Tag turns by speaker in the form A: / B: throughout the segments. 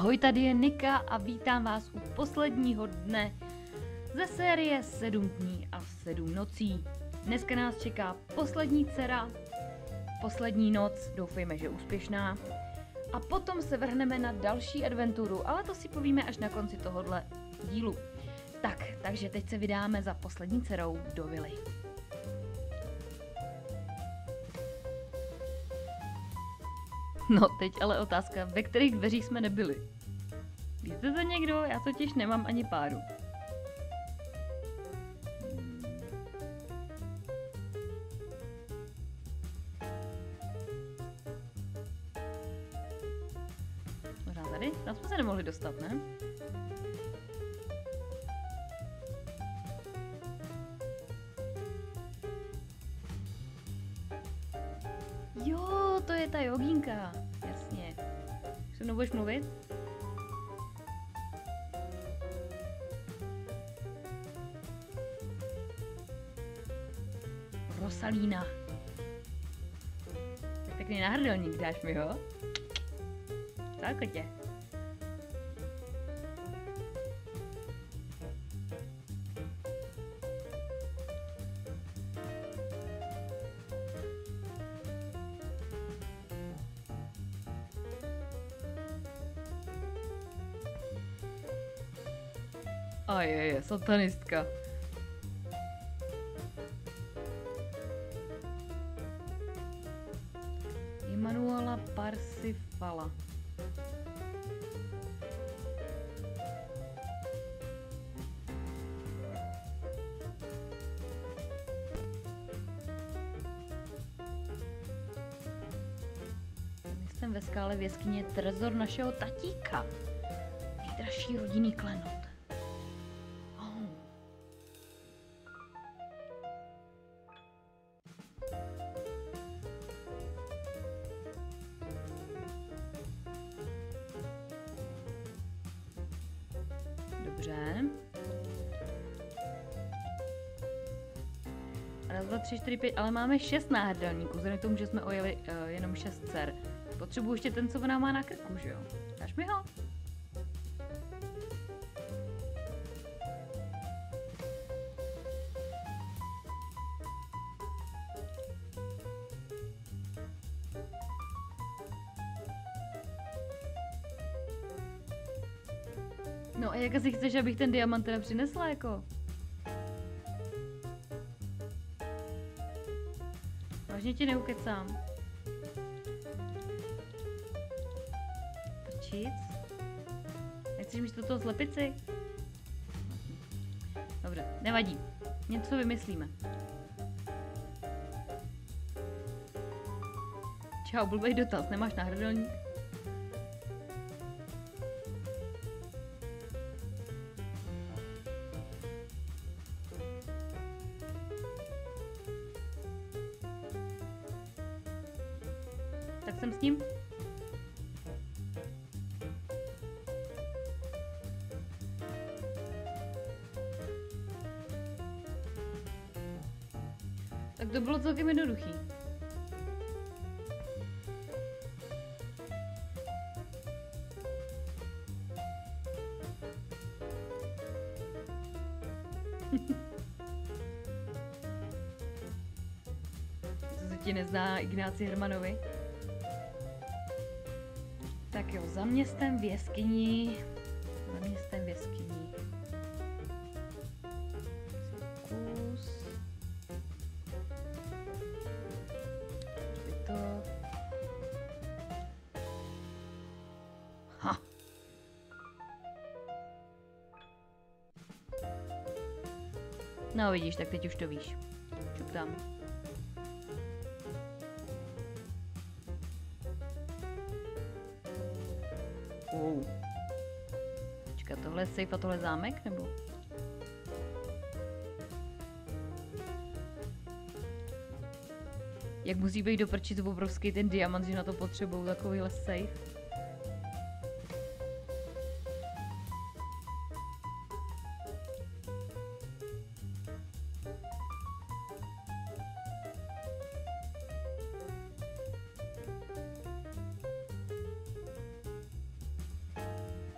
A: Ahoj, tady je Nika a vítám vás u posledního dne ze série 7 dní a 7 nocí. Dneska nás čeká poslední dcera, poslední noc, doufejme, že úspěšná. A potom se vrhneme na další adventuru, ale to si povíme až na konci tohohle dílu. Takže teď se vydáme za poslední dcerou do vily. No, teď ale otázka, ve kterých dveřích jsme nebyli. Víte to někdo? Já totiž nemám ani páru. Možná tady? Tam jsme se nemohli dostat, ne? Jo, to je ta jogínka. Jasně. Se mnou budeš mluvit? Rosalína. Tak pěkný náhrdelník, dáš mi ho? Tak, kotě. A je, satanistka. Emanuela Parsifala. Jsem ve skále v jeskyni trezor našeho tatíka. Nejdražší rodinný klenot. Dobře. Raz, dva, tři, čtyři, pět, ale máme 6 náhrdelníků, vzhledem k tomu, že jsme ojeli jenom 6 dcer. Potřebuji ještě ten, co ona má na krku, že jo? Dáš mi ho? No a jak asi chceš, abych ten diamant teda přinesla, jako? Vážně ti neukecám. Prčic? Nechceš místo toho slepici? Dobře, nevadí. Něco vymyslíme. Čau, blbej dotaz, nemáš náhrdelník? Tak jsem s ním. Tak to bylo celkem jednoduchý. Co se ti nezná Ignáci Hermanovi? Tak jo, za městem v jeskyni. Za městem v jeskyni. Kus. To. Ha. No vidíš, tak teď už to víš. Čup tam. Počkat, tohle je safe a tohle je zámek, nebo? Jak musí být do prčic obrovský ten diamant, že na to potřebují takovýhle safe?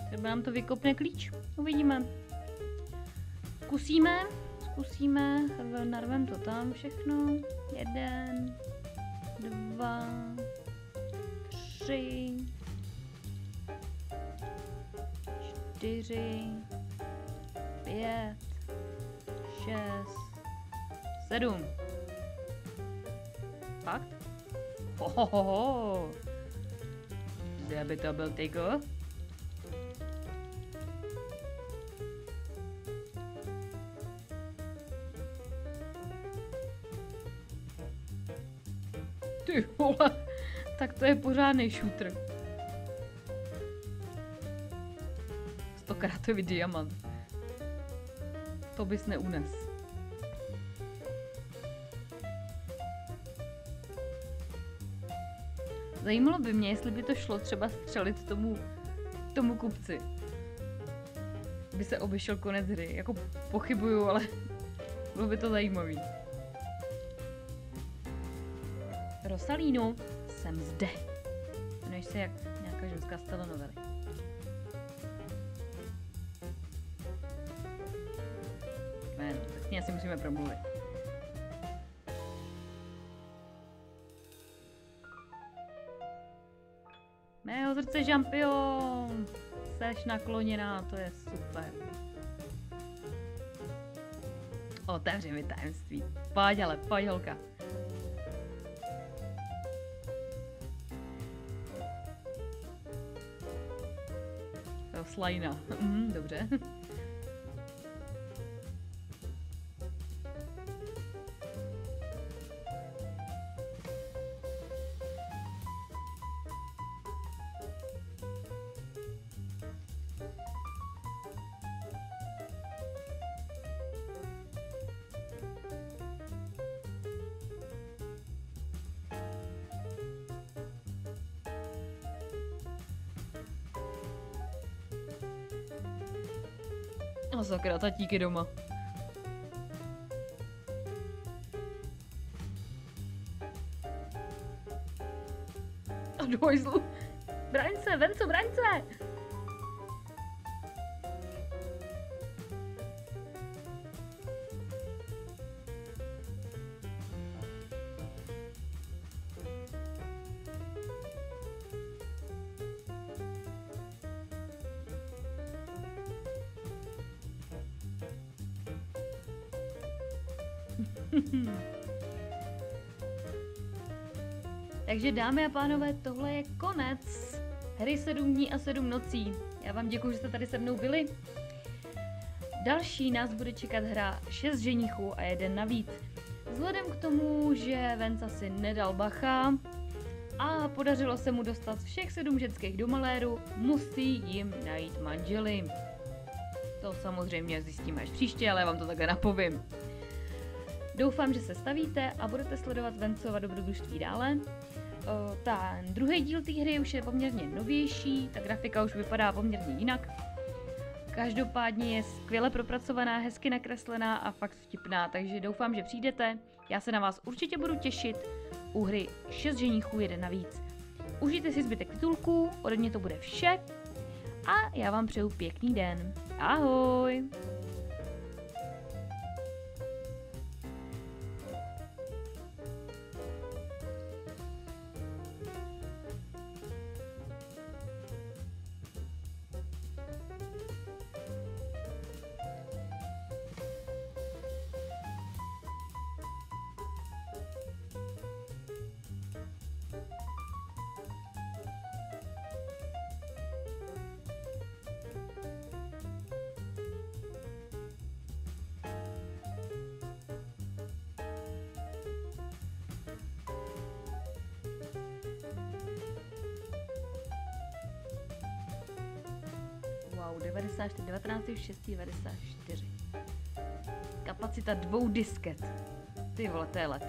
A: Třeba nám to vykopne klíč. Uvidíme. Zkusíme. Narvem to tam všechno. 1, 2, 3, 4, 5, 6, 7. Fakt? Hohoho. Kde by to byl, tyko? Ty vole, tak to je pořádný shooter. 100krátový diamant. To bys neunes. Zajímalo by mě, jestli by to šlo třeba střelit tomu kupci. By se obešel konec hry. Jako pochybuju, ale bylo by to zajímavý. Rosalíno, jsem zde. Jmenuješ se jak nějaká ženská z telenovely. Jméno, tak s ní asi musíme promluvit. Mého srdce žampion! Seš nakloněná, to je super. Otevři mi tajemství. Pojď ale, pojď holka. Slajna. Dobře. A sakra, tatík je doma. A do hojzlu. Braň se, Venco, braň se! Takže dámy a pánové, tohle je konec hry 7 dní a 7 nocí. Já vám děkuji, že jste tady se mnou byli. Další nás bude čekat hra 6 ženichů a 1 navíc. Vzhledem k tomu, že Venca si nedal bacha a podařilo se mu dostat všech 7 ženských do maléru, musí jim najít manžely. To samozřejmě zjistíme až příště, ale já vám to takhle napovím. Doufám, že se stavíte a budete sledovat Vencova dobrodružství dále. Ten druhý díl té hry už je poměrně novější, ta grafika už vypadá poměrně jinak. Každopádně je skvěle propracovaná, hezky nakreslená a fakt vtipná, takže doufám, že přijdete. Já se na vás určitě budu těšit u hry 6 ženichů, 1 navíc. Užijte si zbytek titulků, ode mě to bude vše a já vám přeju pěkný den. Ahoj! Wow, 94, 19, 6, 94. Kapacita 2 disket. Ty vole, to je let.